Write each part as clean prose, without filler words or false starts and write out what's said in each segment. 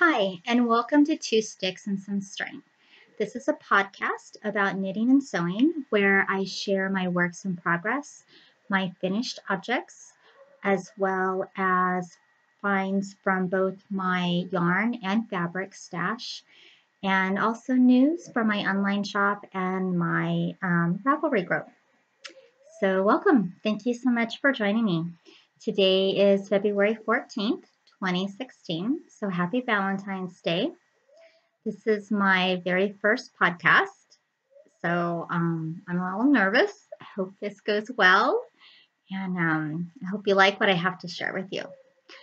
Hi, and welcome to Two Sticks and Some String. This is a podcast about knitting and sewing where I share my works in progress, my finished objects, as well as finds from both my yarn and fabric stash, and also news from my online shop and my Ravelry group. So, welcome. Thank you so much for joining me. Today is February 14th, 2016. So, happy Valentine's Day. This is my very first podcast. So, I'm a little nervous. I hope this goes well. And I hope you like what I have to share with you.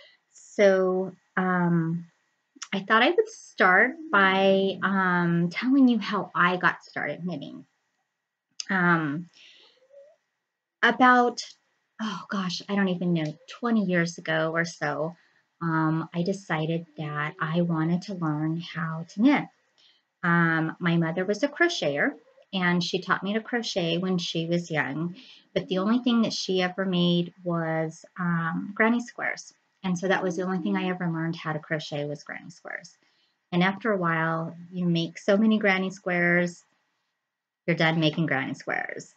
So, I thought I would start by telling you how I got started knitting. Um, about, oh gosh, I don't even know, 20 years ago or so, I decided that I wanted to learn how to knit. My mother was a crocheter and she taught me to crochet when she was young, but the only thing that she ever made was granny squares. And so that was the only thing I ever learned how to crochet was granny squares. And after a while, you make so many granny squares, you're done making granny squares.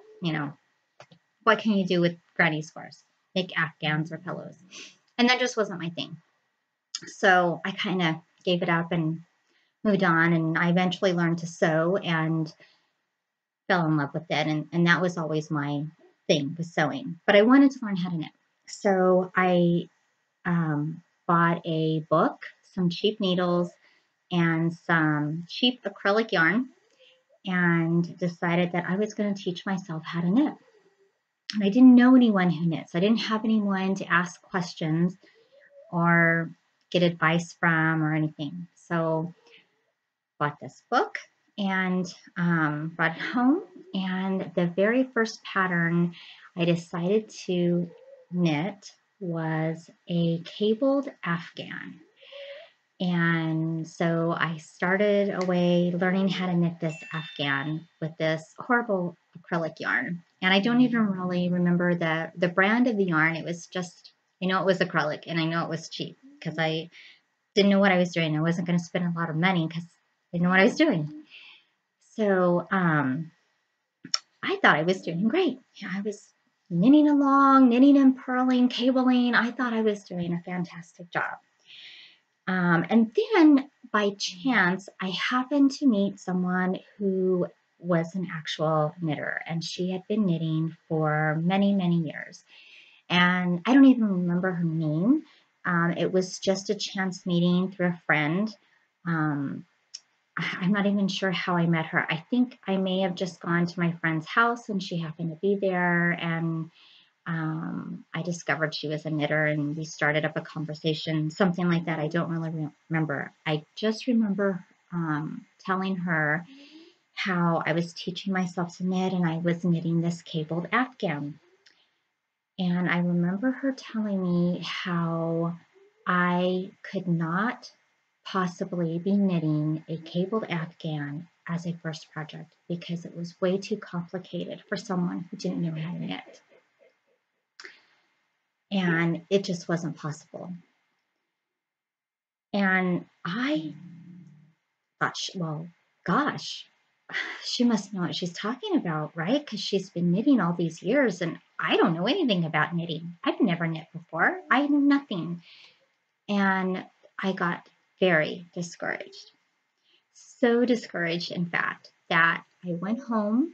What can you do with granny squares? Make afghans or pillows. And that just wasn't my thing. So I kind of gave it up and moved on, and I eventually learned to sew and fell in love with it. And that was always my thing, was sewing. But I wanted to learn how to knit. So I bought a book, some cheap needles, and some cheap acrylic yarn, and decided that I was going to teach myself how to knit. And I didn't know anyone who knits. I didn't have anyone to ask questions or get advice from or anything. So bought this book and brought it home. And the very first pattern I decided to knit was a cabled afghan. And so I started away learning how to knit this afghan with this horrible acrylic yarn. And I don't even really remember the brand of the yarn. It was just, I know it was acrylic and I know it was cheap because I didn't know what I was doing. I wasn't going to spend a lot of money because I didn't know what I was doing. So I thought I was doing great. I was knitting along, knitting and purling, cabling. I thought I was doing a fantastic job. And then by chance, I happened to meet someone who was an actual knitter, and she had been knitting for many, many years. And I don't even remember her name. It was just a chance meeting through a friend. I'm not even sure how I met her. I think I may have just gone to my friend's house and she happened to be there. And I discovered she was a knitter and we started up a conversation, something like that. I don't really remember. I just remember telling her how I was teaching myself to knit and I was knitting this cabled afghan. And I remember her telling me how I could not possibly be knitting a cabled afghan as a first project because it was way too complicated for someone who didn't know how to knit. And it just wasn't possible. And I thought, well, gosh, she must know what she's talking about, right? Because she's been knitting all these years and I don't know anything about knitting. I've never knit before. I knew nothing. And I got very discouraged. So discouraged, in fact, that I went home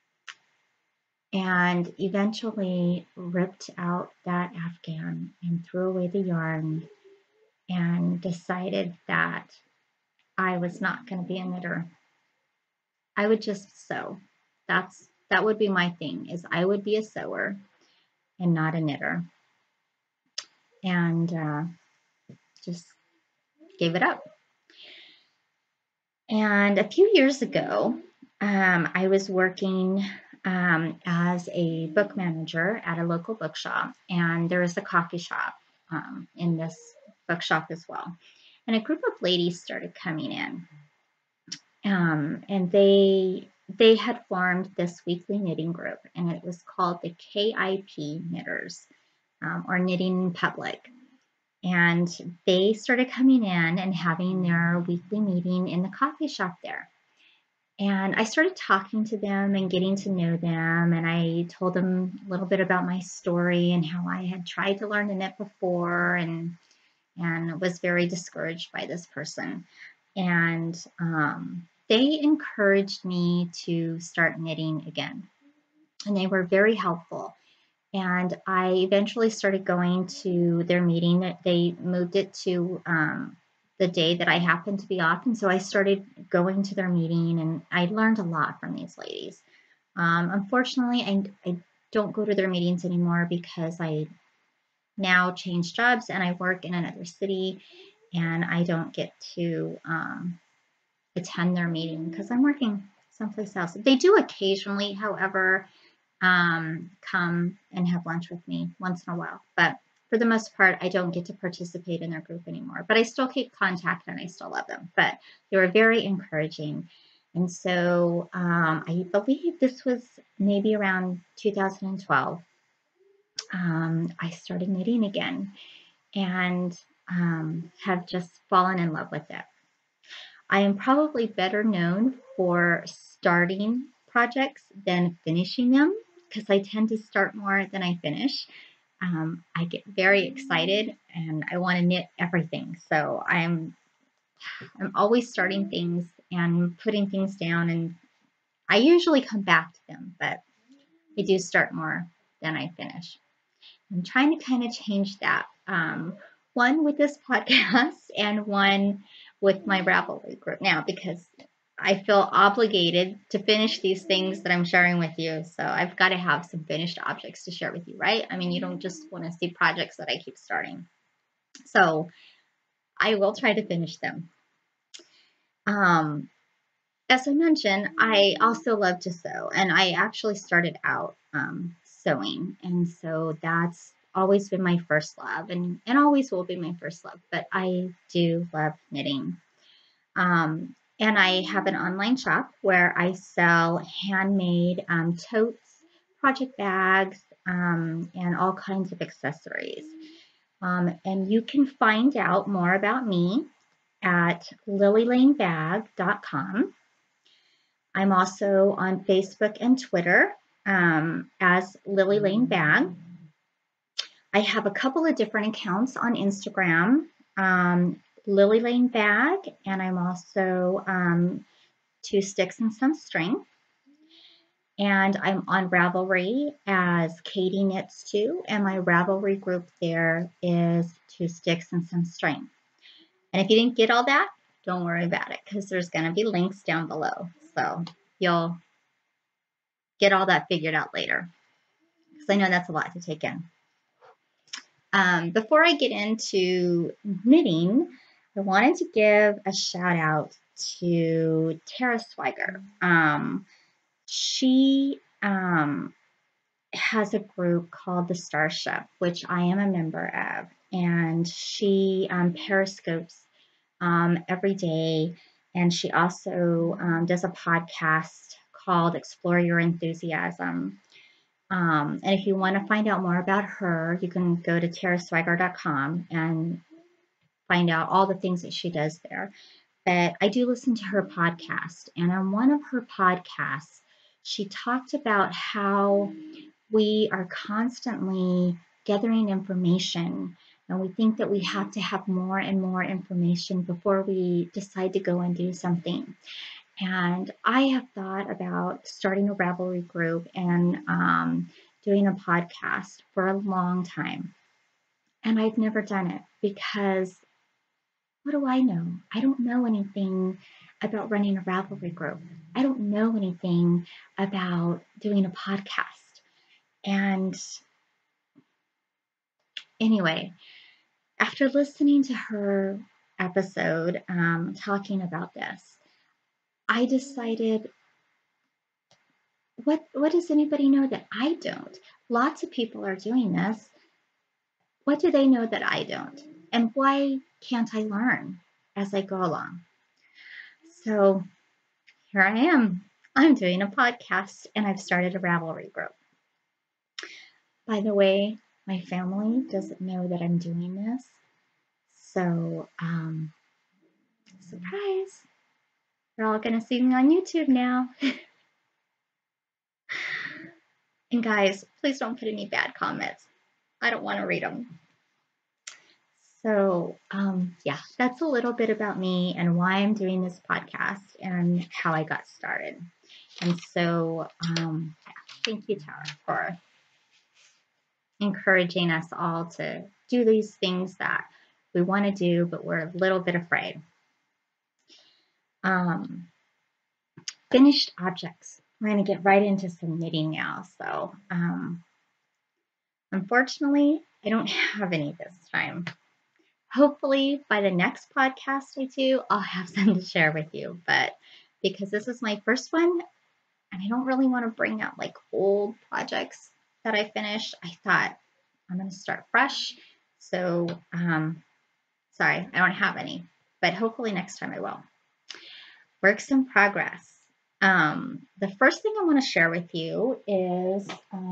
and eventually ripped out that afghan and threw away the yarn and decided that I was not going to be a knitter. I would just sew. That would be my thing, is I would be a sewer and not a knitter. And just gave it up. And a few years ago, I was working as a book manager at a local bookshop, and there was a coffee shop in this bookshop as well. And a group of ladies started coming in, and they had formed this weekly knitting group, and it was called the KIP Knitters, or Knitting in Public. And they started coming in and having their weekly meeting in the coffee shop there. And I started talking to them and getting to know them. And I told them a little bit about my story and how I had tried to learn to knit before and was very discouraged by this person. And they encouraged me to start knitting again. And they were very helpful. And I eventually started going to their meeting. They moved it to the day that I happened to be off. And so I started going to their meeting and I learned a lot from these ladies. Unfortunately, I don't go to their meetings anymore because I now changed jobs and I work in another city and I don't get to attend their meeting because I'm working someplace else. They do occasionally, however, come and have lunch with me once in a while. But for the most part, I don't get to participate in their group anymore. But I still keep contact and I still love them. But they were very encouraging. And so I believe this was maybe around 2012. I started knitting again and have just fallen in love with it. I am probably better known for starting projects than finishing them because I tend to start more than I finish. I get very excited and I want to knit everything. So I'm always starting things and putting things down, and I usually come back to them, but I do start more than I finish. I'm trying to kind of change that. One with this podcast and one with my Ravelry group now because I feel obligated to finish these things that I'm sharing with you. So I've got to have some finished objects to share with you, right? I mean, you don't just want to see projects that I keep starting. So I will try to finish them. As I mentioned, I also love to sew, and I actually started out sewing, and so that's always been my first love, and always will be my first love. But I do love knitting, and I have an online shop where I sell handmade totes, project bags, and all kinds of accessories. And you can find out more about me at lilylanebag.com. I'm also on Facebook and Twitter as Lily Lane Bag. I have a couple of different accounts on Instagram, Lily Lane Bag, and I'm also Two Sticks and Some String. And I'm on Ravelry as Katie Knits Too, and my Ravelry group there is Two Sticks and Some String. And if you didn't get all that, don't worry about it because there's going to be links down below. So you'll get all that figured out later because I know that's a lot to take in. Before I get into knitting, I wanted to give a shout out to Tara Swiger. She has a group called the Starship, which I am a member of, and she periscopes every day, and she also does a podcast called Explore Your Enthusiasm. And if you want to find out more about her, you can go to taraswiger.com and find out all the things that she does there. But I do listen to her podcast, and on one of her podcasts, she talked about how we are constantly gathering information and we think that we have to have more and more information before we decide to go and do something. And I have thought about starting a Ravelry group and doing a podcast for a long time. And I've never done it because what do I know? I don't know anything about running a Ravelry group. I don't know anything about doing a podcast. And anyway, after listening to her episode talking about this, I decided, what does anybody know that I don't? Lots of people are doing this. What do they know that I don't? And why can't I learn as I go along? So here I am. I'm doing a podcast and I've started a Ravelry group. By the way, my family doesn't know that I'm doing this. So, surprise, you're all going to see me on YouTube now. And guys, please don't put any bad comments. I don't want to read them. So, yeah, that's a little bit about me and why I'm doing this podcast and how I got started. And so, thank you, Tara, for encouraging us all to do these things that we want to do, but we're a little bit afraid. Finished objects. We're going to get right into some knitting now. So, unfortunately, I don't have any this time. Hopefully, by the next podcast I do, I'll have some to share with you. But because this is my first one, and I don't really want to bring out like old projects that I finished, I thought I'm going to start fresh. So, sorry, I don't have any, but hopefully next time I will. Works in progress. The first thing I want to share with you is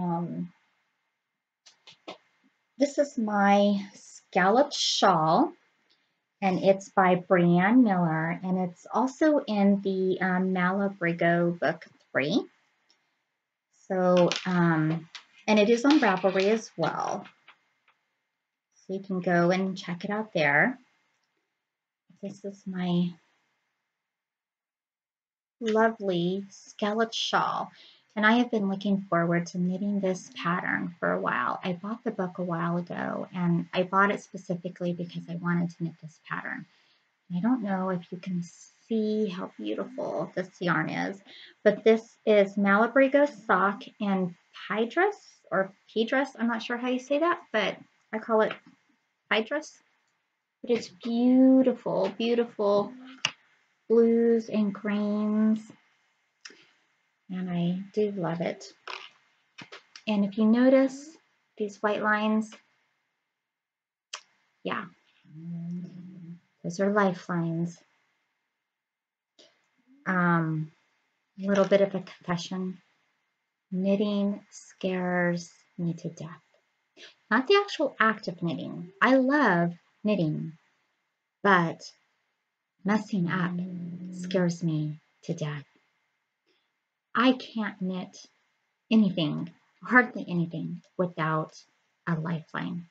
this is my scalloped shawl, and it's by Brianne Miller, and it's also in the Malabrigo book 3. So, and it is on Ravelry as well. So you can go and check it out there. This is my lovely scalloped shawl. And I have been looking forward to knitting this pattern for a while. I bought the book a while ago, and I bought it specifically because I wanted to knit this pattern. And I don't know if you can see how beautiful this yarn is, but this is Malabrigo sock and pie dress or pea dress. I'm not sure how you say that, but I call it pie dress. But it's beautiful, beautiful blues and greens. And I do love it. And if you notice these white lines, yeah, those are lifelines. A little bit of a confession. Knitting scares me to death. Not the actual act of knitting. I love knitting, but messing up scares me to death. I can't knit anything, hardly anything, without a lifeline.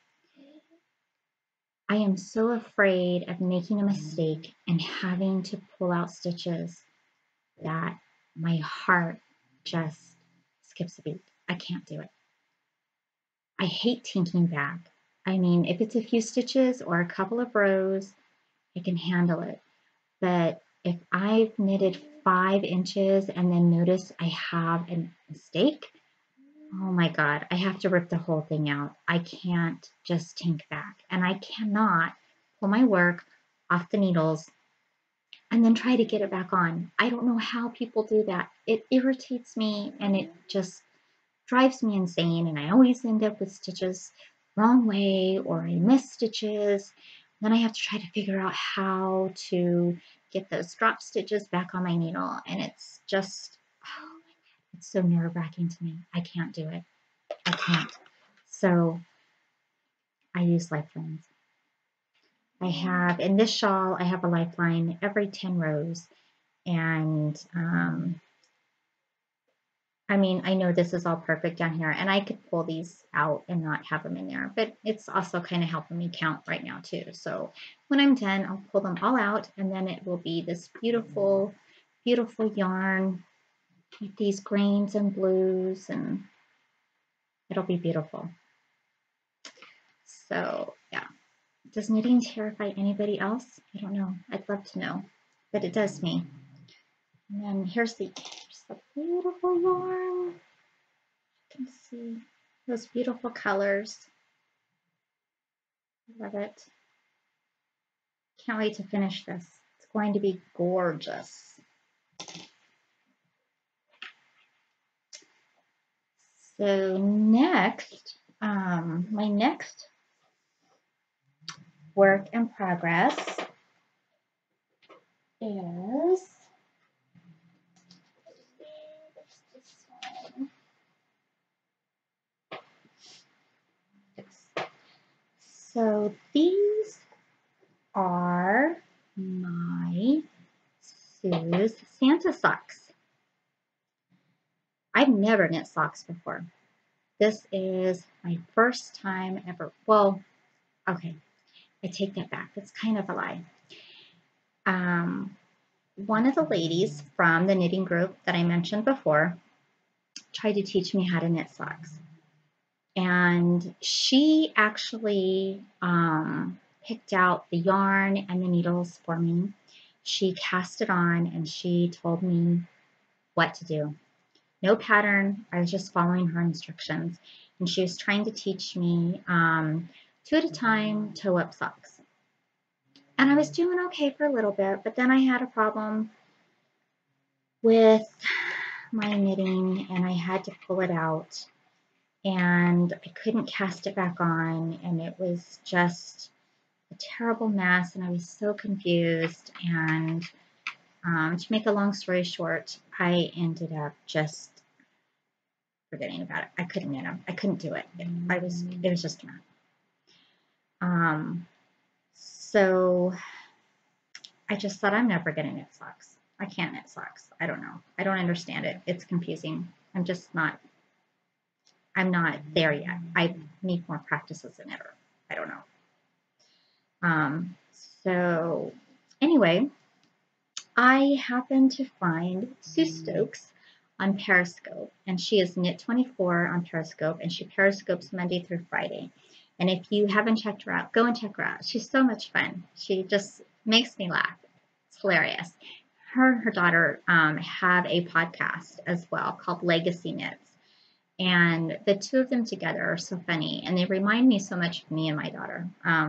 I am so afraid of making a mistake and having to pull out stitches that my heart just skips a beat. I can't do it. I hate tinking back. I mean, if it's a few stitches or a couple of rows, I can handle it. But if I've knitted 5 inches and then notice I have a mistake, oh my God, I have to rip the whole thing out. I can't just tink back. And I cannot pull my work off the needles and then try to get it back on. I don't know how people do that. It irritates me and it just drives me insane. And I always end up with stitches wrong way or I miss stitches. Then I have to try to figure out how to get those drop stitches back on my needle. And it's just, oh, it's so nerve-wracking to me. I can't do it. I can't. So I use lifelines. I have, in this shawl, I have a lifeline every 10 rows. And I mean, I know this is all perfect down here, and I could pull these out and not have them in there, but it's also kind of helping me count right now too. So when I'm done, I'll pull them all out, and then it will be this beautiful, beautiful yarn with these greens and blues, and it'll be beautiful. So yeah. Does knitting terrify anybody else? I don't know. I'd love to know, but it does me. And then here's the beautiful yarn. You can see those beautiful colors. Love it. Can't wait to finish this. It's going to be gorgeous. So next, my next work in progress is so these are my Sue's Santa socks. I've never knit socks before. This is my first time ever. Well, okay, I take that back. That's kind of a lie. One of the ladies from the knitting group that I mentioned before tried to teach me how to knit socks. And she actually picked out the yarn and the needles for me. She cast it on and she told me what to do. No pattern. I was just following her instructions. And she was trying to teach me 2 at a time toe up socks. And I was doing okay for a little bit, but then I had a problem with my knitting and I had to pull it out and I couldn't cast it back on and it was just a terrible mess and I was so confused and to make a long story short, I ended up just forgetting about it. I couldn't knit them. I couldn't do it. It was just a mess. So I just thought I'm never going to knit socks. I can't knit socks. I don't know. I don't understand it. It's confusing. I'm not there yet. I need more practice as a knitter. I don't know. So anyway, I happened to find Sue Stokes on Periscope, and she is Knit24 on Periscope, and she periscopes Monday through Friday. And if you haven't checked her out, go and check her out. She's so much fun. She just makes me laugh. It's hilarious. Her and her daughter have a podcast as well called Legacy Knits. And the two of them together are so funny, and they remind me so much of me and my daughter.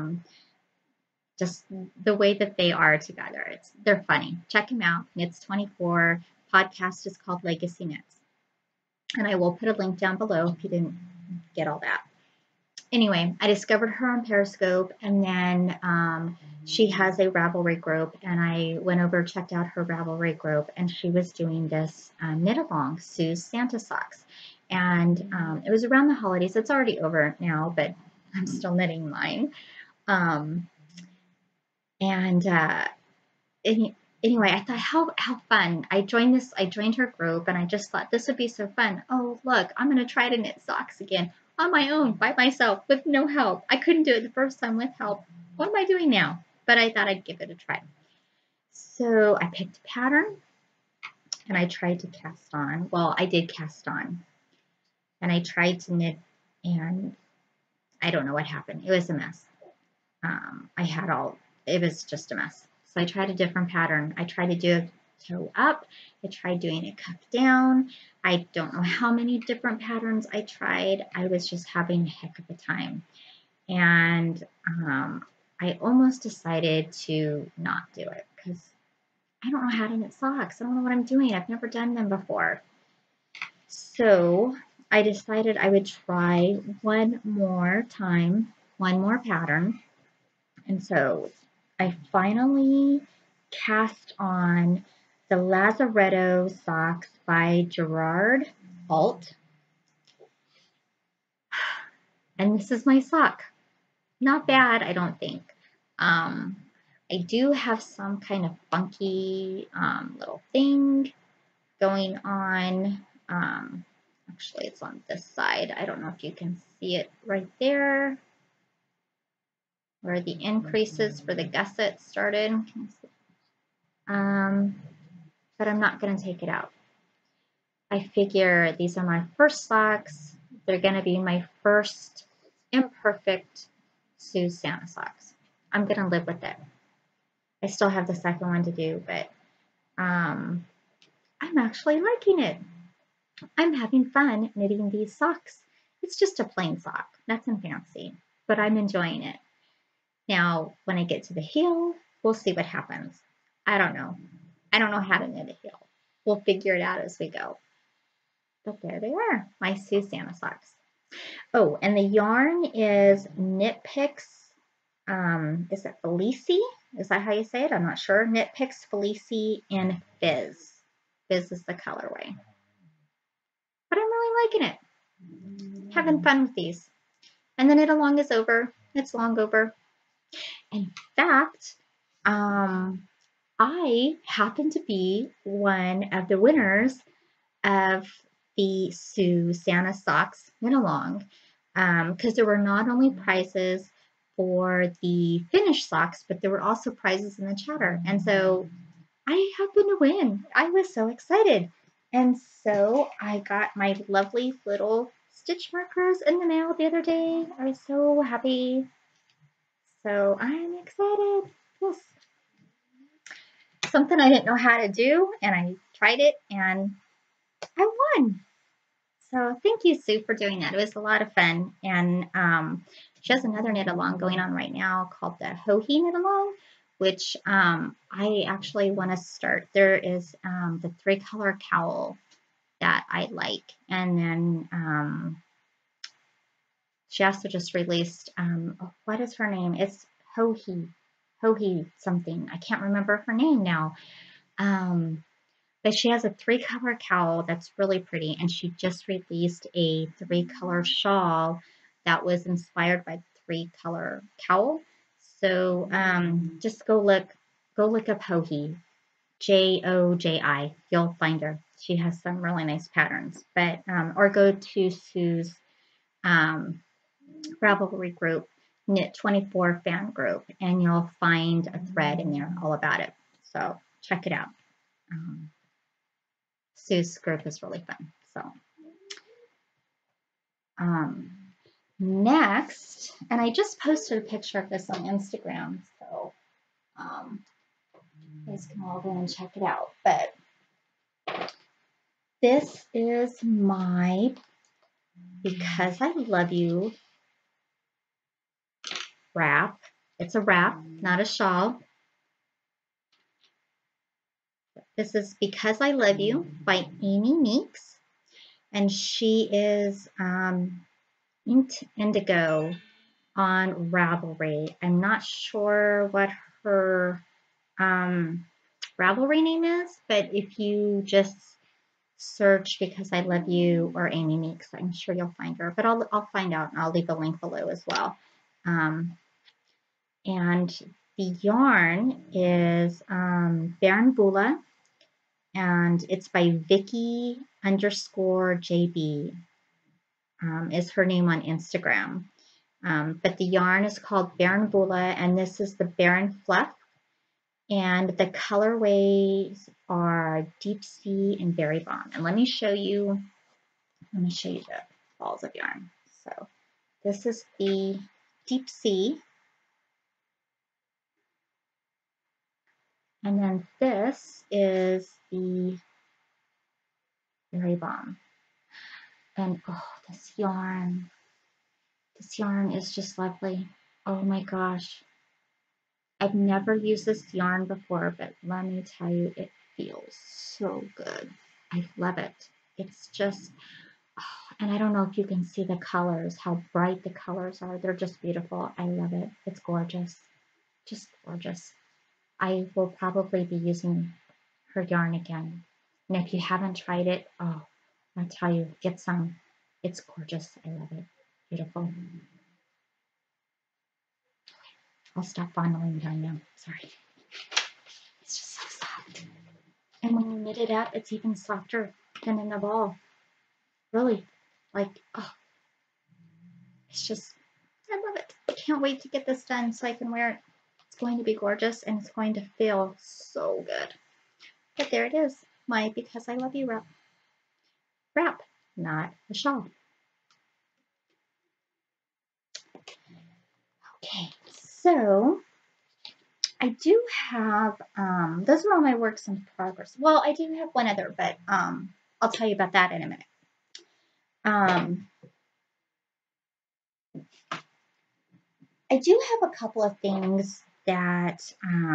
Just the way that they are together. They're funny. Check them out. Knits24 podcast is called Legacy Knits. And I will put a link down below if you didn't get all that. Anyway, I discovered her on Periscope, and then she has a Ravelry group, and I went over, checked out her Ravelry group, and she was doing this knit along, Sue's Santa socks. And it was around the holidays. It's already over now, but I'm still knitting mine. Anyway, I thought how fun. I joined her group and I just thought this would be so fun. Oh, look, I'm going to try to knit socks again on my own by myself with no help. I couldn't do it the first time with help. What am I doing now? But I thought I'd give it a try. So I picked a pattern and I tried to cast on. Well, I did cast on and I tried to knit and I don't know what happened. It was a mess. It was just a mess. So I tried a different pattern. I tried to do a toe up. I tried doing a cuff down. I don't know how many different patterns I tried. I was just having a heck of a time. And I almost decided to not do it because I don't know how to knit socks. I don't know what I'm doing. I've never done them before. So I decided I would try one more time, one more pattern. And so I finally cast on the Lazaretto socks by Gerard Alt. And this is my sock. Not bad, I don't think. I do have some kind of funky little thing going on. Actually, it's on this side. I don't know if you can see it right there, where the increases for the gusset started. But I'm not going to take it out. I figure these are my first socks. They're going to be my first imperfect Sue's Santa socks. I'm going to live with it. I still have the second one to do, but I'm actually liking it. I'm having fun knitting these socks. It's just a plain sock, nothing fancy, but I'm enjoying it. Now, when I get to the heel, we'll see what happens. I don't know. I don't know how to knit a heel. We'll figure it out as we go. But there they are, my Sue Santa socks. Oh, and the yarn is Knit Picks. Is it Felici? Is that how you say it? I'm not sure. Knit Picks Felici in Fizz. Fizz is the colorway. But I'm really liking it. Having fun with these. And the knit along is over. It's long over. In fact, I happen to be one of the winners of the Sue Santa Socks knit along, because there were not only prizes for the finished socks, but there were also prizes in the chatter. And so I happened to win. I was so excited. And so I got my lovely little stitch markers in the mail the other day. I was so happy. So I'm excited. Yes. Something I didn't know how to do, and I tried it and I won. So thank you, Sue, for doing that. It was a lot of fun. And she has another knit along going on right now called the Hohi knit along, which I actually want to start. There is the 3-color cowl that I like. And then she also just released, what is her name? It's Hohi something. I can't remember her name now. But she has a 3-color cowl that's really pretty, and she just released a 3-color shawl that was inspired by the 3-color cowl. So just go look up Joji, Joji. You'll find her. She has some really nice patterns. But or go to Sue's Ravelry group, Knit 24 fan group, and you'll find a thread in there all about it. So check it out. Sue's group is really fun. So next, and I just posted a picture of this on Instagram, so you guys can all go and check it out. But this is my Because I Love You wrap. It's a wrap, not a shawl. This is Because I Love You by Amy Meeks, and she is Inked Indigo on Ravelry. I'm not sure what her Ravelry name is, but if you just search Because I Love You or Amy Meeks, I'm sure you'll find her. But I'll find out, and I'll leave a link below as well. And the yarn is Baranbula, and it's by Vicky_JB, is her name on Instagram. But the yarn is called Baranbula, and this is the Baran Fluff. And the colorways are Deep Sea and Berry Bomb. And let me show you the balls of yarn. So this is the Deep Sea. And then this is the Berry Bomb. And oh, this yarn is just lovely. Oh my gosh. I've never used this yarn before, but let me tell you, it feels so good. I love it. It's just, oh, and I don't know if you can see the colors, how bright the colors are. They're just beautiful. I love it. It's gorgeous. Just gorgeous. I will probably be using her yarn again. And if you haven't tried it, oh, I'll tell you, get some. It's gorgeous. I love it. Beautiful. I'll stop fondling yarn now. Sorry. It's just so soft. And when you knit it up, it's even softer than in a ball. Really. Like, oh. It's just, I love it. I can't wait to get this done so I can wear it. It's going to be gorgeous and it's going to feel so good. But there it is. My Because I Love You wrap. Wrap, not a shawl. Okay, so I do have, those are all my works in progress. Well, I do have one other, but I'll tell you about that in a minute. I do have a couple of things that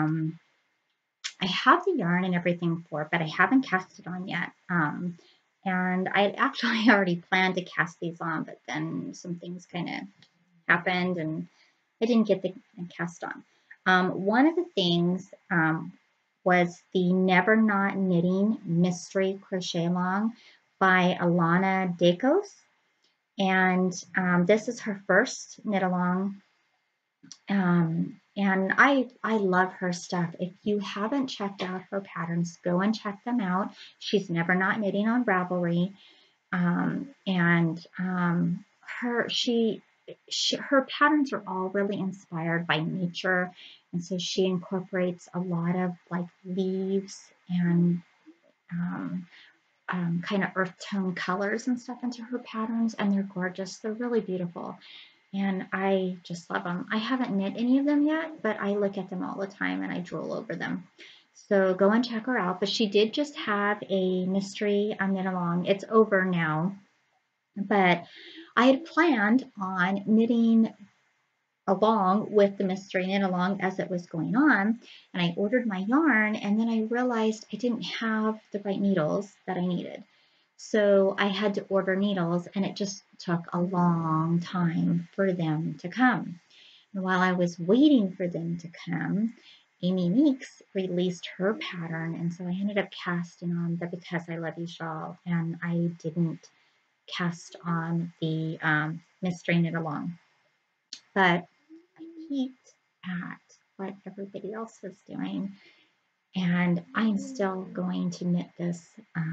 I have the yarn and everything for, but I haven't cast it on yet. And I actually already planned to cast these on, but then some things kind of happened and I didn't get the cast on. One of the things was the Never Not Knitting Mystery Crochet Along by Alana Dacos. And this is her first knit along And I love her stuff. If you haven't checked out her patterns, go and check them out. She's Never Not Knitting on Ravelry. And her her patterns are all really inspired by nature, and so she incorporates a lot of like leaves and um, kind of earth tone colors and stuff into her patterns, and they're gorgeous. They're really beautiful, and I just love them. I haven't knit any of them yet, but I look at them all the time and I drool over them. So go and check her out. But she did just have a mystery knit along. It's over now, but I had planned on knitting along with the mystery knit along as it was going on, and I ordered my yarn, and then I realized I didn't have the right needles that I needed. So I had to order needles, and it just took a long time for them to come. And while I was waiting for them to come, Amy Meeks released her pattern, and so I ended up casting on the Because I Love You shawl, and I didn't cast on the mystery knit along. But I peeked at what everybody else was doing, and I'm still going to knit this.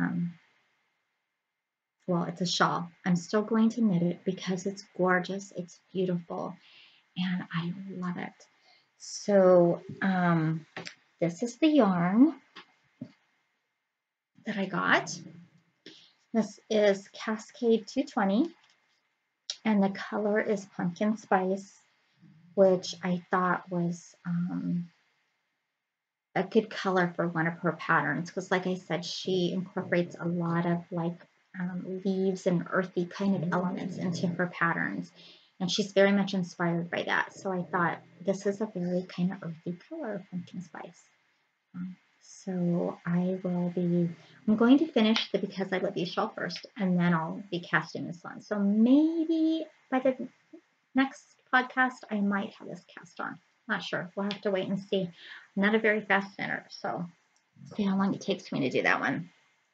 Well, it's a shawl. I'm still going to knit it because it's gorgeous, it's beautiful, and I love it. So this is the yarn that I got. This is Cascade 220, and the color is Pumpkin Spice, which I thought was a good color for one of her patterns, because like I said, she incorporates a lot of like leaves and earthy kind of elements into her patterns, and she's very much inspired by that. So I thought this is a very kind of earthy color, Pumpkin Spice. So I'm going to finish the Because I Love You shawl first, and then I'll be casting this one. So maybe by the next podcast, I might have this cast on. Not sure. We'll have to wait and see. I'm not a very fast knitter, so see how long it takes me to do that one.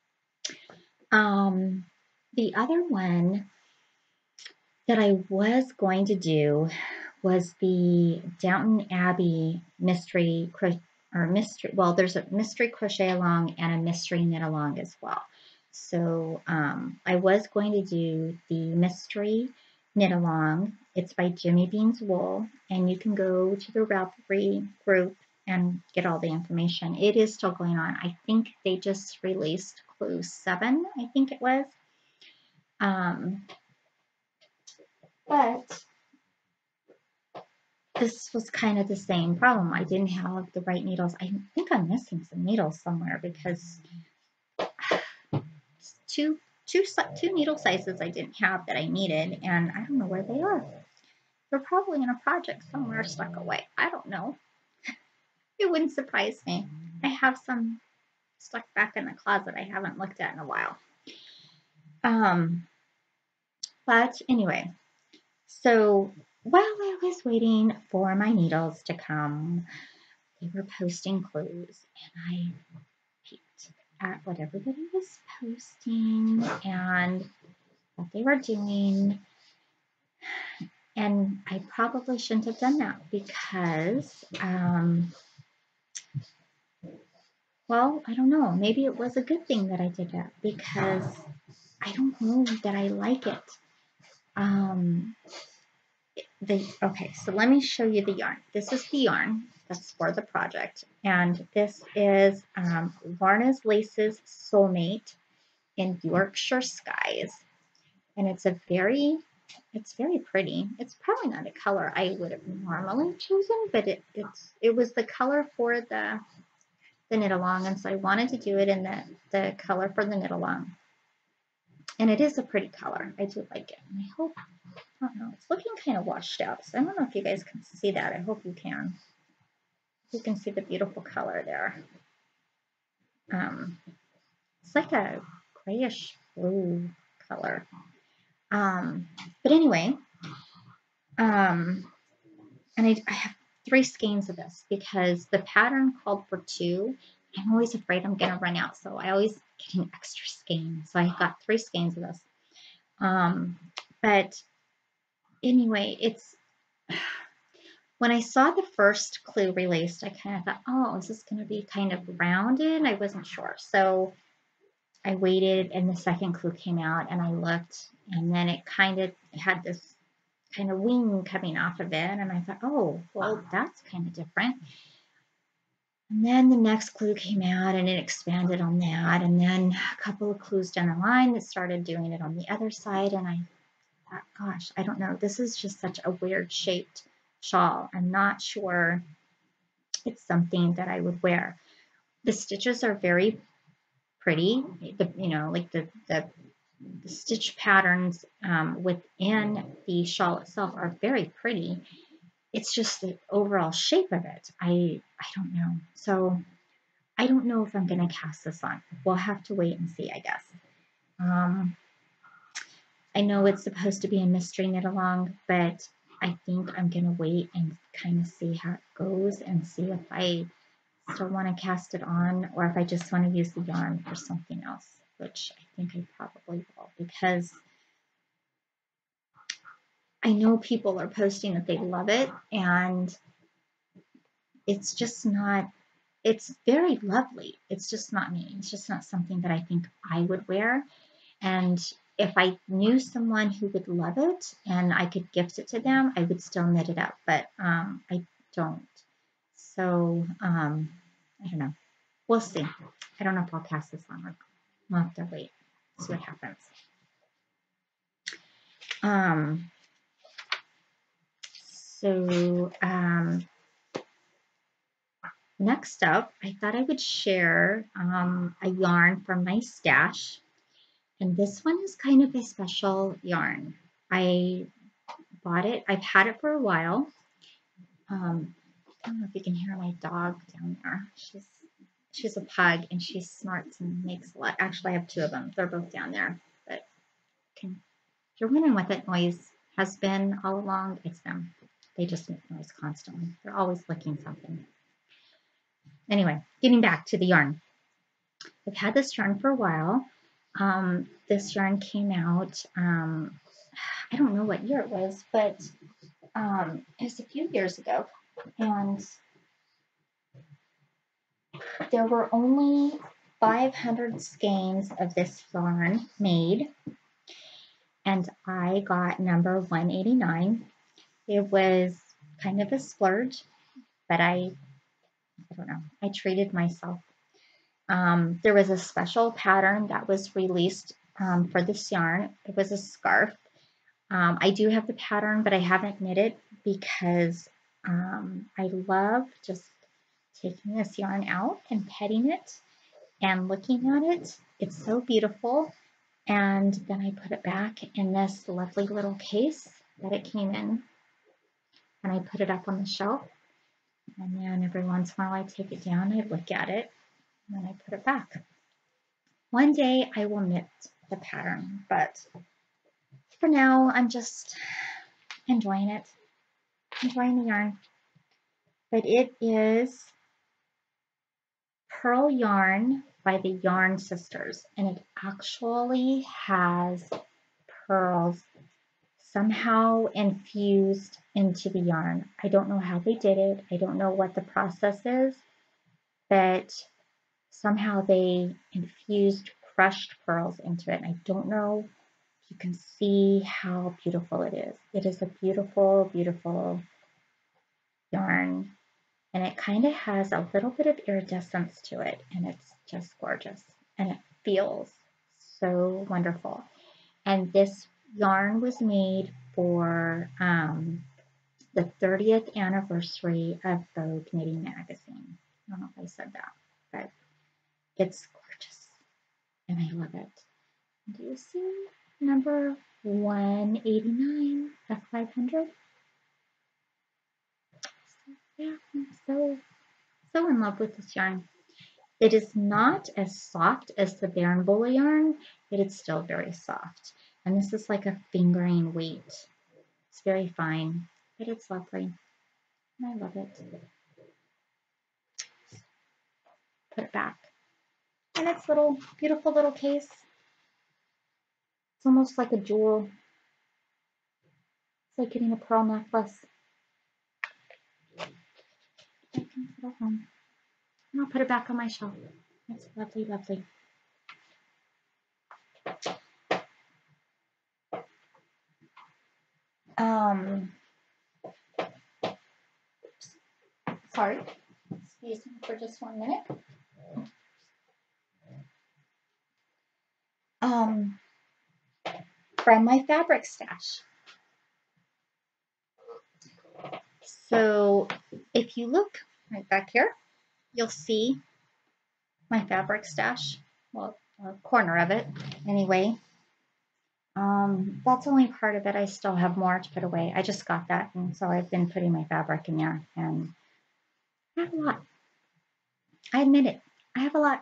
The other one that I was going to do was the Downton Abbey mystery. Well, there's a mystery crochet along and a mystery knit along as well. So I was going to do the mystery knit along. It's by Jimmy Beans Wool, and you can go to the Ravelry group and get all the information. It is still going on. I think they just released Clue 7, I think it was. But this was kind of the same problem. I didn't have the right needles. I think I'm missing some needles somewhere, because two needle sizes I didn't have that I needed, and I don't know where they are. They're probably in a project somewhere stuck away. I don't know. It wouldn't surprise me. I have some stuck back in the closet I haven't looked at in a while. But anyway, so while I was waiting for my needles to come, they were posting clues, and I peeked at what everybody was posting and what they were doing. And I probably shouldn't have done that, because, well, I don't know. Maybe it was a good thing that I did that, because I don't know that I like it. Okay, so let me show you the yarn. This is the yarn that's for the project, and this is Larna's Laces Soulmate in Yorkshire Skies, and it's very pretty. It's probably not a color I would have normally chosen, but it was the color for the knit along, and so I wanted to do it in the color for the knit along. And it is a pretty color. I do like it. And I hope, I don't know, it's looking kind of washed out. So I don't know if you guys can see that. I hope you can. You can see the beautiful color there. It's like a grayish blue color. But anyway, and I have 3 skeins of this, because the pattern called for 2. I'm always afraid I'm going to run out, so I always get an extra skein. So I got 3 skeins of this. But anyway, When I saw the first clue released, I kind of thought, oh, is this going to be kind of rounded? I wasn't sure. So I waited and the second clue came out and I looked and then it kind of had this kind of wing coming off of it. And I thought, oh, well, that's kind of different. And then the next clue came out and it expanded on that. And then a couple of clues down the line that started doing it on the other side. And I thought, gosh, I don't know. This is just such a weird shaped shawl. I'm not sure it's something that I would wear. The stitches are very pretty. The stitch patterns within the shawl itself are very pretty. It's just the overall shape of it. I don't know. So I don't know if I'm going to cast this on. We'll have to wait and see, I guess. I know it's supposed to be a mystery knit along, but I think I'm going to wait and kind of see how it goes and see if I still want to cast it on or if I just want to use the yarn for something else, which I think I probably will because I know people are posting that they love it and it's just not, it's very lovely. It's just not me. It's just not something that I think I would wear. And if I knew someone who would love it and I could gift it to them, I would still knit it up, but I don't. So I don't know. We'll see. I don't know if I'll cast this on or we'll have to wait, see what happens. Next up, I thought I would share a yarn from my stash. And this one is kind of a special yarn. I bought it. I've had it for a while. I don't know if you can hear my dog down there. She's a pug and she smarts and makes a lot. Actually, I have two of them. They're both down there. But if you're wondering what that noise has been all along, it's them. They just make noise constantly. They're always licking something. Anyway, getting back to the yarn. I've had this yarn for a while. This yarn came out, I don't know what year it was, but it was a few years ago. And there were only 500 skeins of this yarn made. And I got number 189. It was kind of a splurge, but I don't know, I treated myself. There was a special pattern that was released for this yarn. It was a scarf. I do have the pattern, but I haven't knit it because I love just taking this yarn out and petting it and looking at it. It's so beautiful. And then I put it back in this lovely little case that it came in. And I put it up on the shelf. And then every once in a while I take it down, I look at it, and then I put it back. One day I will knit the pattern, but for now I'm just enjoying it, enjoying the yarn. But it is Pearl Yarn by the Yarn Sisters, and it actually has pearls somehow infused into the yarn. I don't know how they did it. I don't know what the process is, but somehow they infused crushed pearls into it. And I don't know if you can see how beautiful it is. It is a beautiful, beautiful yarn. And it kind of has a little bit of iridescence to it. And it's just gorgeous. And it feels so wonderful. And this yarn was made for the 30th anniversary of Vogue Knitting Magazine. I don't know if I said that, but it's gorgeous and I love it. Do you see number 189 of 500? Yeah, I'm so in love with this yarn. It is not as soft as the Barenbola yarn, but it's still very soft. And this is like a fingering weight. It's very fine, but it's lovely. And I love it. Put it back in its little, beautiful little case. It's almost like a jewel. It's like getting a pearl necklace. Little home. And I'll put it back on my shelf. It's lovely, lovely. Sorry. Excuse me for just 1 minute. From my fabric stash. So if you look right back here, you'll see my fabric stash. Well, a corner of it anyway. That's only part of it. I still have more to put away. I just got that, and so I've been putting my fabric in there, and I have a lot. I admit it. I have a lot.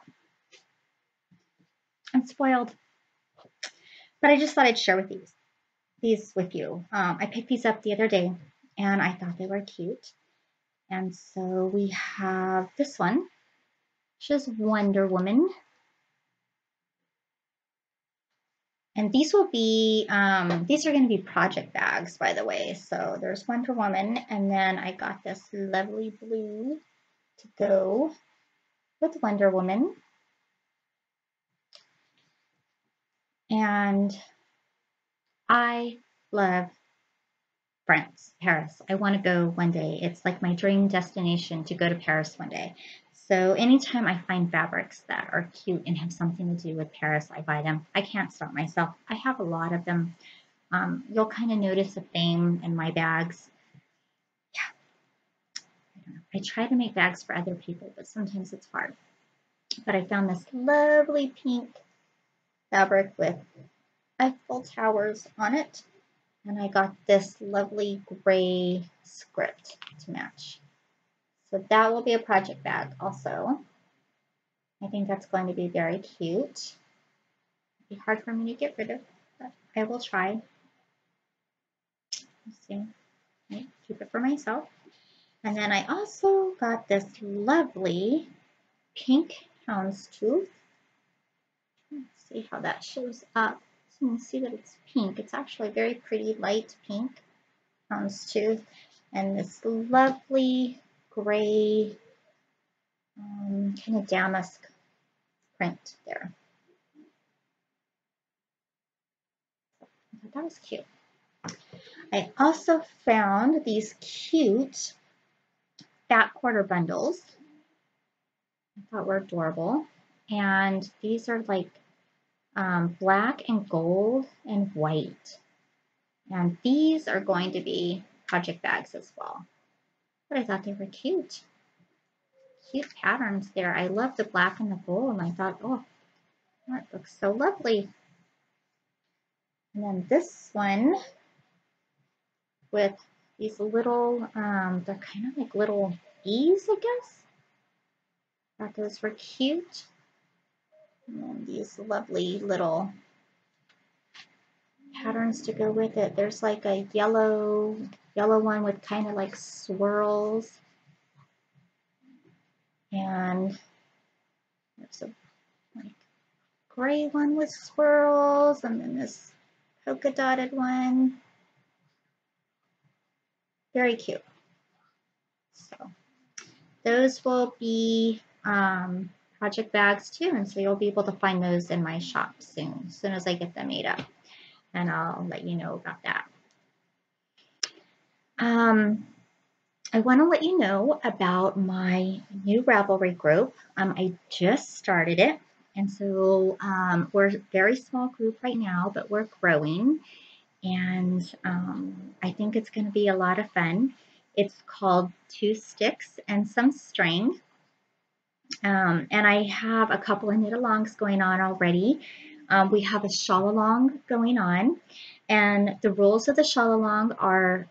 I'm spoiled. But I just thought I'd share with these with you. I picked these up the other day, and I thought they were cute. And so we have this one. She's Wonder Woman. And these will be, these are going to be project bags, by the way. So there's Wonder Woman, and then I got this lovely blue to go with Wonder Woman. And I love France, Paris. I want to go one day. It's like my dream destination to go to Paris one day. So anytime I find fabrics that are cute and have something to do with Paris, I buy them. I can't stop myself. I have a lot of them. You'll kind of notice a theme in my bags. Yeah, I try to make bags for other people, but sometimes it's hard. But I found this lovely pink fabric with Eiffel Towers on it. And I got this lovely gray script to match. So that will be a project bag also. I think that's going to be very cute. It'll be hard for me to get rid of, but I will try. Let's see. Right, keep it for myself. And then I also got this lovely pink houndstooth. Let's see how that shows up. So you can see that it's pink. It's actually a very pretty light pink houndstooth. And this lovely gray kind of damask print there. I thought that was cute. I also found these cute fat quarter bundles. I thought were adorable. And these are like black and gold and white. And these are going to be project bags as well. But I thought they were cute. Cute patterns there. I love the black and the gold. And I thought, oh, that looks so lovely. And then this one with these little, they're kind of like little bees, I guess. Thought those were cute. And then these lovely little patterns to go with it. There's like a yellow one with kind of like swirls. And there's a like gray one with swirls, and then this polka dotted one. Very cute. So those will be project bags too, and so you'll be able to find those in my shop soon, as soon as I get them made up, and I'll let you know about that. I want to let you know about my new Ravelry group. I just started it, and so we're a very small group right now, but we're growing, and I think it's going to be a lot of fun. It's called Two Sticks and Some String, and I have a couple of knit-alongs going on already. We have a shawl-along going on, and the rules of the shawl-along are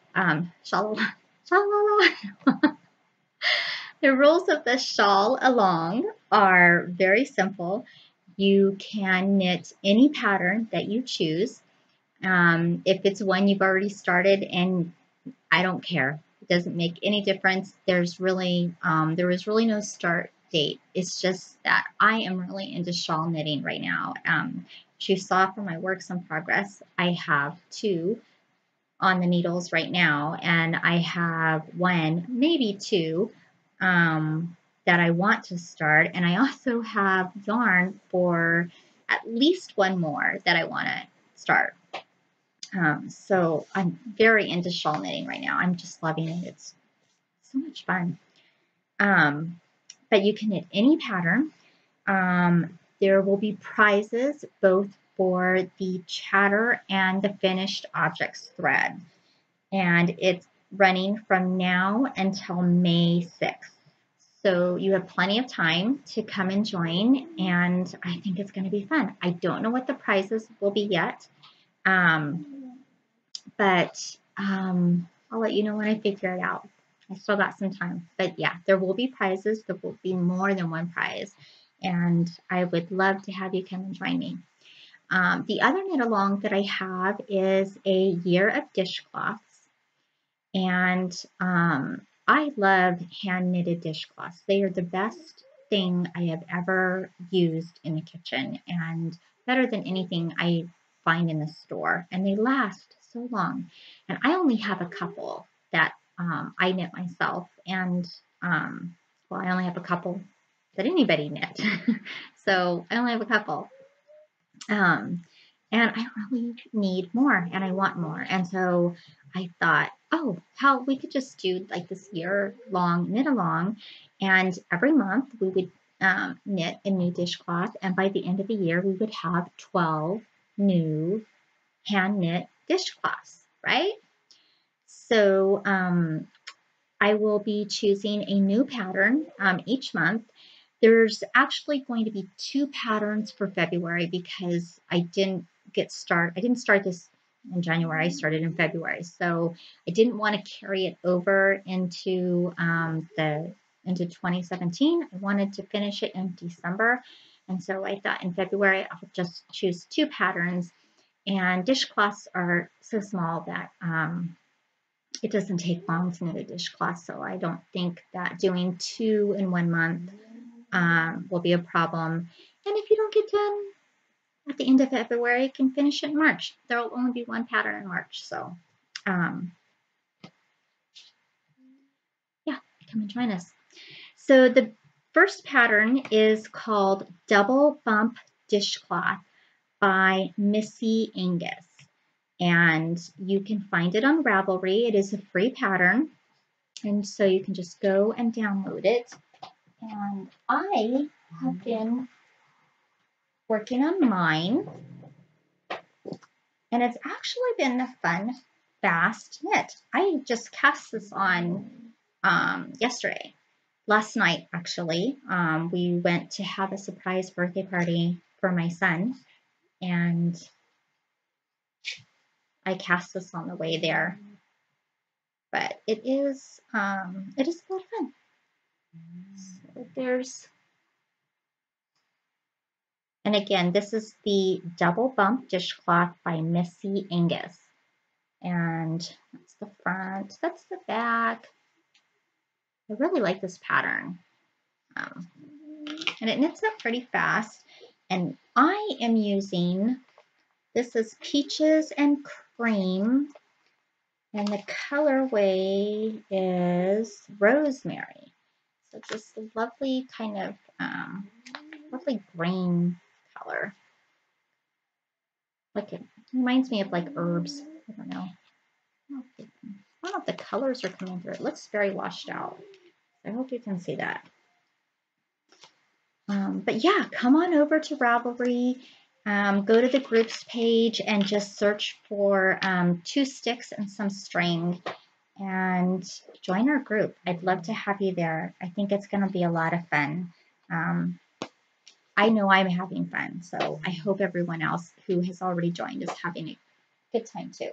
the rules of the shawl-along are very simple. You can knit any pattern that you choose. If it's one you've already started, and I don't care. It doesn't make any difference. There is really no start date. It's just that I am really into shawl knitting right now. As you saw from my works in progress, I have 2 on the needles right now, and I have 1, maybe 2 that I want to start. And I also have yarn for at least one more that I want to start. So I'm very into shawl knitting right now. I'm just loving it. It's so much fun. But you can knit any pattern. There will be prizes both for the chatter and the finished objects thread. And it's running from now until May 6th. So you have plenty of time to come and join, and I think it's going to be fun. I don't know what the prizes will be yet, but I'll let you know when I figure it out. I still got some time, but yeah, there will be prizes. There will be more than one prize, and I would love to have you come and join me. The other knit along that I have is a year of dishcloths, and I love hand knitted dishcloths. They are the best thing I have ever used in the kitchen, and better than anything I find in the store, and they last so long. And I only have a couple that I knit myself, and well, I only have a couple that anybody knit. So I only have a couple. And I really need more and I want more. And so I thought, oh, how we could just do like this year long knit along. And every month we would knit a new dishcloth. And by the end of the year, we would have 12 new hand knit dishcloths, right? So I will be choosing a new pattern each month. There's actually going to be 2 patterns for February because I didn't start this in January. I started in February, so I didn't want to carry it over into 2017. I wanted to finish it in December, and so I thought in February I'll just choose 2 patterns. And dishcloths are so small that it doesn't take long to knit a dishcloth, so I don't think that doing 2 in 1 month will be a problem. And if you don't get done at the end of February, you can finish it in March. There will only be 1 pattern in March. So yeah, come and join us. So the first pattern is called Double Bump Dishcloth by Missy Angus. And you can find it on Ravelry. It is a free pattern. And so you can just go and download it. And I have been working on mine, and it's actually been a fun, fast knit. I just cast this on yesterday, last night actually. We went to have a surprise birthday party for my son, and I cast this on the way there. But it is a lot of fun. So there's. And again, this is the Double Bump Dishcloth by Missy Angus. And that's the front, that's the back. I really like this pattern. And it knits up pretty fast. And I am using, this is Peaches and Cream. And the colorway is Rosemary. So just a lovely kind of, lovely green color. Like it reminds me of like herbs. I don't know. I don't know if the colors are coming through. It looks very washed out. I hope you can see that. But yeah, come on over to Ravelry. Go to the groups page and just search for 2 sticks and some string and join our group. I'd love to have you there. I think it's going to be a lot of fun. I know I'm having fun, so I hope everyone else who has already joined is having a good time too.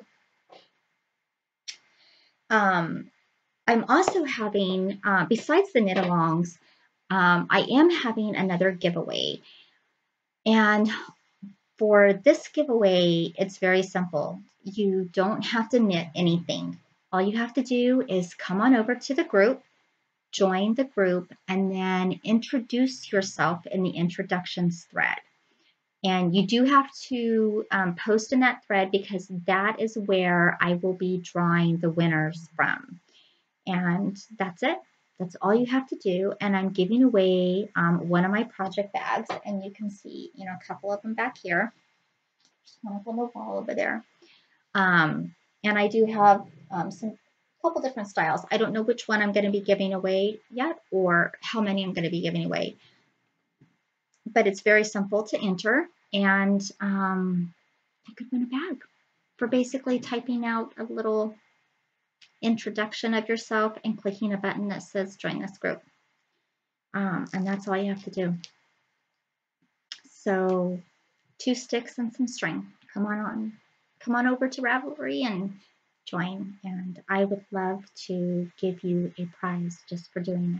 I'm also having, besides the knit-alongs, I am having another giveaway. And for this giveaway, it's very simple. You don't have to knit anything. All you have to do is come on over to the group, join the group, and then introduce yourself in the introductions thread. And you do have to post in that thread because that is where I will be drawing the winners from. And that's it. That's all you have to do. And I'm giving away one of my project bags, and you can see, a couple of them back here. There's one up on the wall over there. And I do have some couple different styles. I don't know which one I'm going to be giving away yet, or how many I'm going to be giving away, but it's very simple to enter, and you could win a bag for basically typing out a little introduction of yourself and clicking a button that says join this group. And that's all you have to do. So 2 sticks and some string. Come on over to Ravelry and join. And I would love to give you a prize just for doing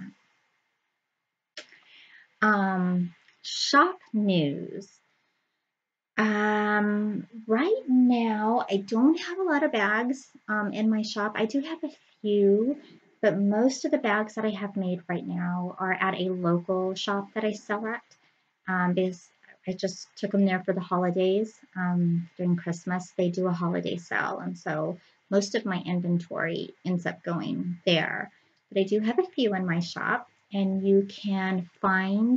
that. Shop news. Right now, I don't have a lot of bags in my shop. I do have a few, but most of the bags that I have made right now are at a local shop that I sell at, because I just took them there for the holidays. During Christmas, they do a holiday sale, and so most of my inventory ends up going there. But I do have a few in my shop, and you can find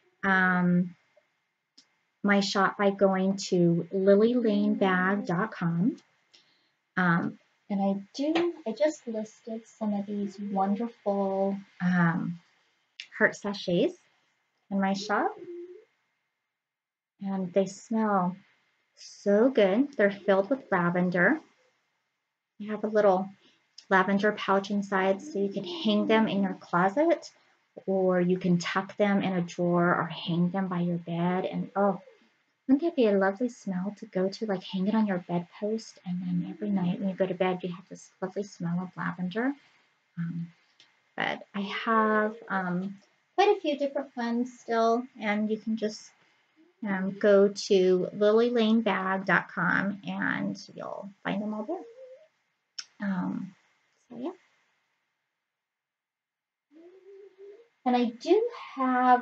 my shop by going to lilylanebag.com. And I just listed some of these wonderful heart sachets in my shop. And they smell so good. They're filled with lavender. You have a little lavender pouch inside, so you can hang them in your closet, or you can tuck them in a drawer or hang them by your bed. And oh, wouldn't that be a lovely smell to go to, like hang it on your bedpost, and then every night when you go to bed, you have this lovely smell of lavender. But I have quite a few different ones still, and you can just go to lilylanebag.com and you'll find them all there. So yeah. And I do have,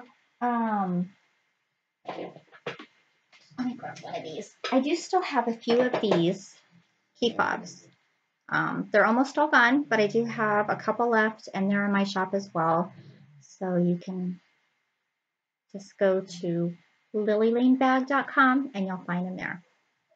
let me grab one of these. I do still have a few of these key fobs. They're almost all gone, but I do have a couple left, and they're in my shop as well. So you can just go to lilylanebag.com and you'll find them there.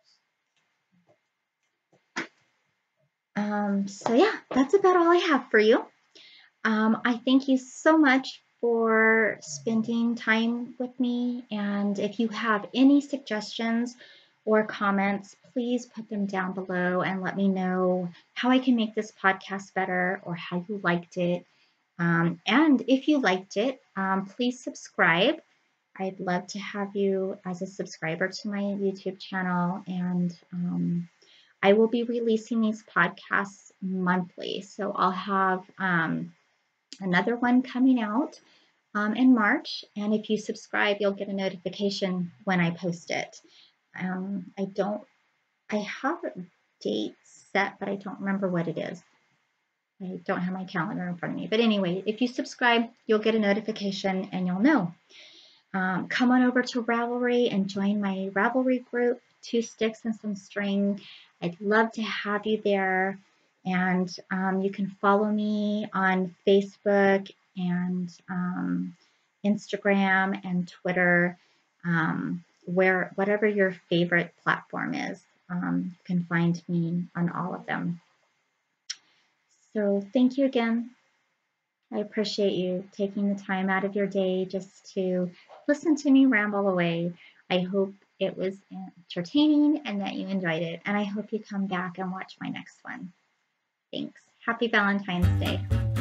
So yeah, that's about all I have for you. I thank you so much for spending time with me. And if you have any suggestions or comments, please put them down below and let me know how I can make this podcast better or how you liked it. And if you liked it, please subscribe. I'd love to have you as a subscriber to my YouTube channel. And I will be releasing these podcasts monthly. So I'll have another one coming out in March. And if you subscribe, you'll get a notification when I post it. I have a date set, but I don't remember what it is. I don't have my calendar in front of me. But anyway, if you subscribe, you'll get a notification and you'll know. Come on over to Ravelry and join my Ravelry group, 2 sticks and some string. I'd love to have you there. And you can follow me on Facebook and Instagram and Twitter, whatever your favorite platform is. You can find me on all of them. So thank you again. I appreciate you taking the time out of your day just to listen to me ramble away. I hope it was entertaining and that you enjoyed it. And I hope you come back and watch my next one. Thanks. Happy Valentine's Day.